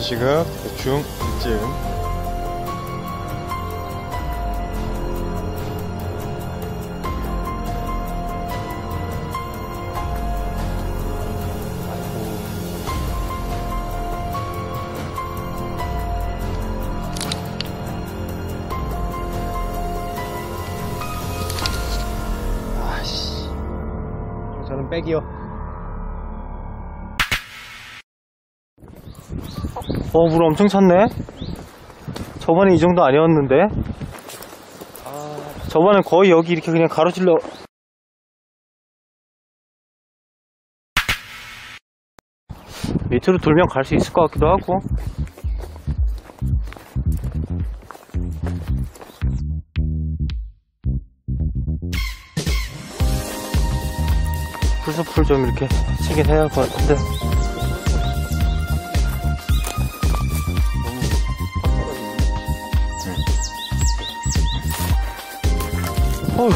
지금 대충 이쯤. 아씨, 저는 백이요. 물 엄청 찼네. 저번에 이 정도 아니었는데. 저번엔 거의 여기 이렇게 그냥 가로질러. 밑으로 돌면 갈 수 있을 것 같기도 하고. 풀숲을 좀 이렇게 치긴 해야 할 것 같은데. 어휴.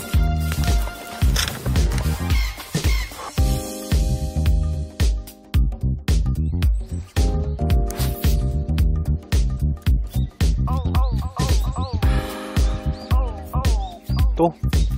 또?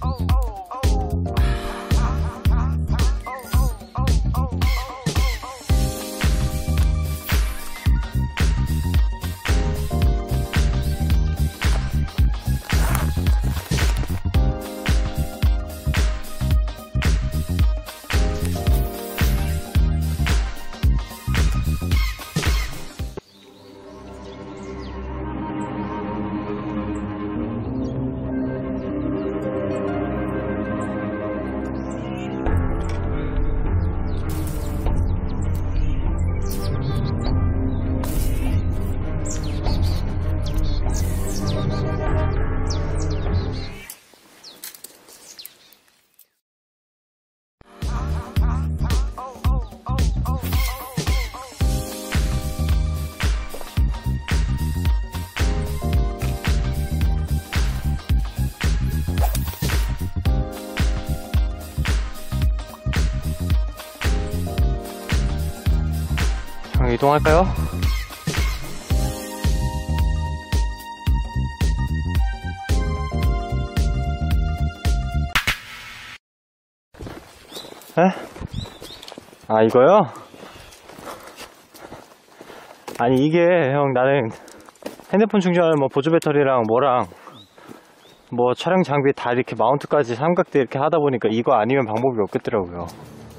이동할까요? 에? 아, 이거요? 아니, 이게 형, 나는 핸드폰 충전하는 뭐 보조 배터리랑 뭐랑 뭐 촬영 장비 다 이렇게 마운트까지 삼각대 이렇게 하다 보니까 이거 아니면 방법이 없겠더라고요.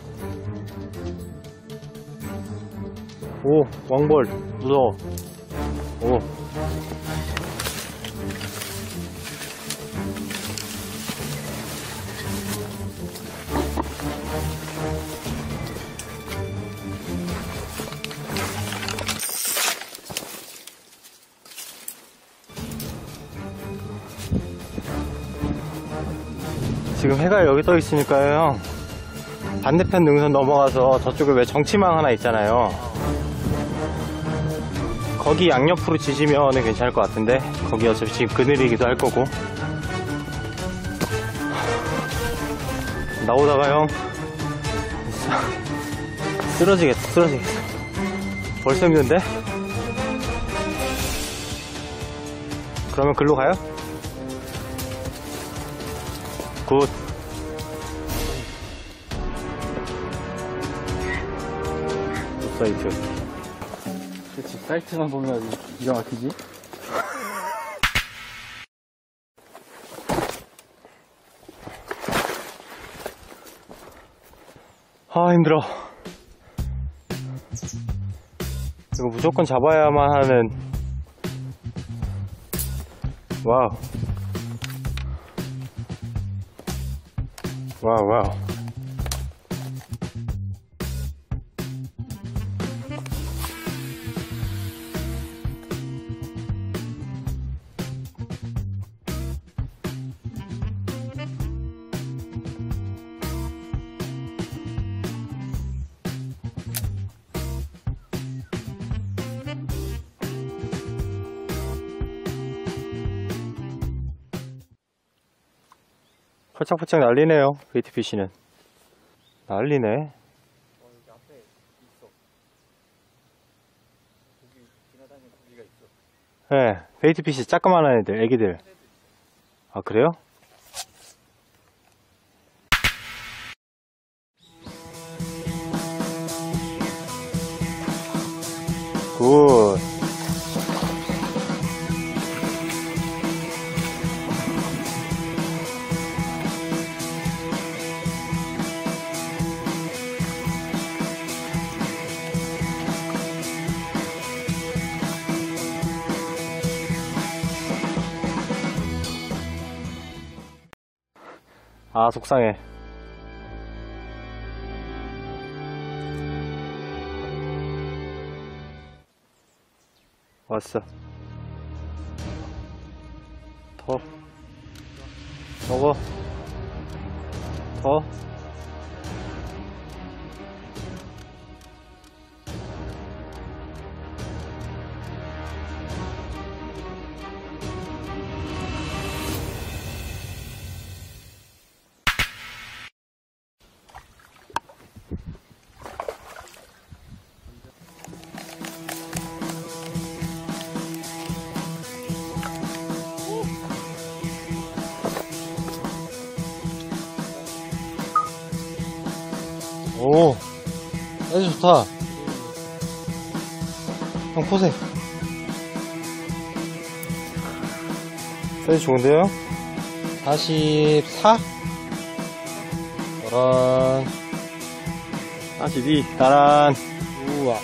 오, 왕벌 무서워. 오. 지금 해가 여기 떠 있으니까요, 반대편 능선 넘어가서 저쪽에 왜 정치망 하나 있잖아요. 거기 양옆으로 지지면 괜찮을 것 같은데, 거기 어차피 지금 그늘이기도 할 거고. 나오다가 형 쓰러지겠어. 벌써 힘든데? 그러면 글로 가요? 굿. 사이트. 그치, 사이트만 보면 아주 기가 막히지? 아, 힘들어. 이거 무조건 잡아야만 하는. 와우. 와우. 포착포착 난리네요. 베이트피시는 난리네. 여기 앞에 있어. 고기 네, 베이트피시 자그만한 애들, 애기들. 아, 그래요? 굿. 아, 속상해. 왔어. 더. 먹어. 더. 오, 사이즈 좋다. 형 포세. 사이즈 좋은데요? 44? 나란. 42. 나란. 우와.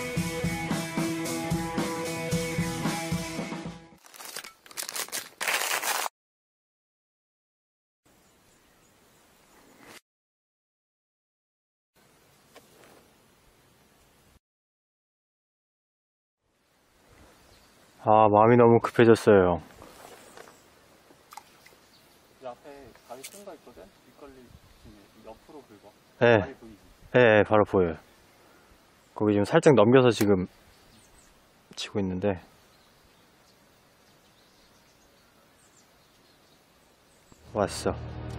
아, 마음이 너무 급해졌어요. 이 앞에 다리 큰 거 있거든? 밑걸리 옆으로 긁어. 네. 다리 보이지? 네, 바로 보여요. 거기 지금 살짝 넘겨서 지금 치고 있는데. 왔어.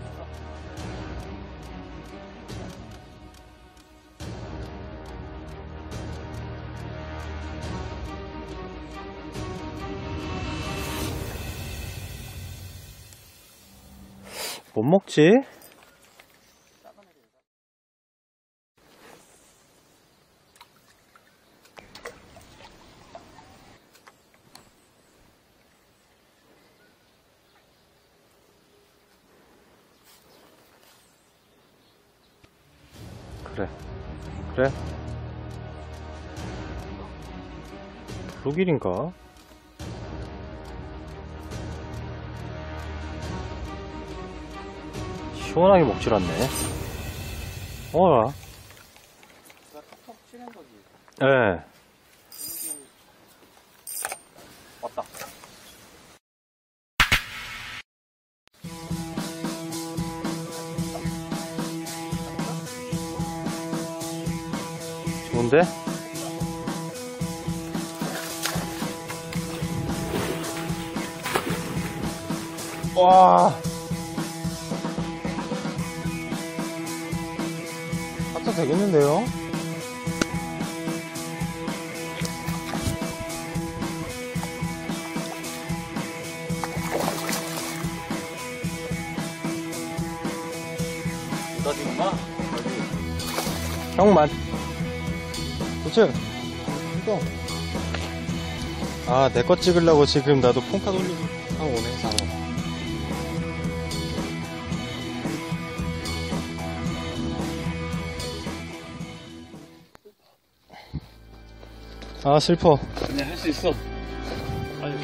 못 먹지? 그래. 그래? 브루길인가? 시원하게 먹질 않네. 어라. 그냥 톡톡 치는 거지. 예. 왔다. 좋은데? 와. 갖다 되겠는데요? 너 지금아? 형만. 그치? 이거. 아, 내 거 찍으려고 지금 나도 폰카 돌리고 하고 오네, 상어. 아, 슬퍼. 아니, 할 수 있어. 아니.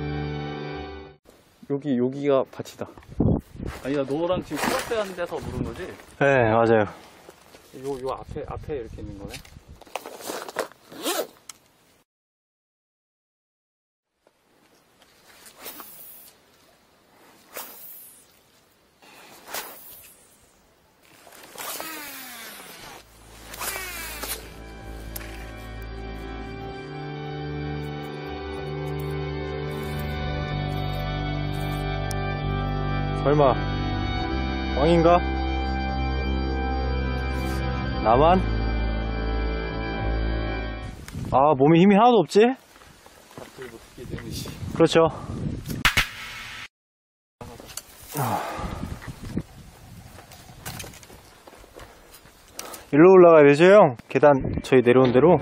여기가 밭이다. 아니, 나 너랑 지금 플러스하는 데서 물은 거지? 네, 맞아요. 요 앞에 이렇게 있는 거네? 설마 왕인가? 나만? 아, 몸에 힘이 하나도 없지? 앞을 못 듣게 되듯이. 그렇죠. 일로 올라가야 되죠, 형? 계단 저희 내려온 대로.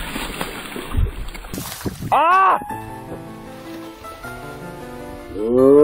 아!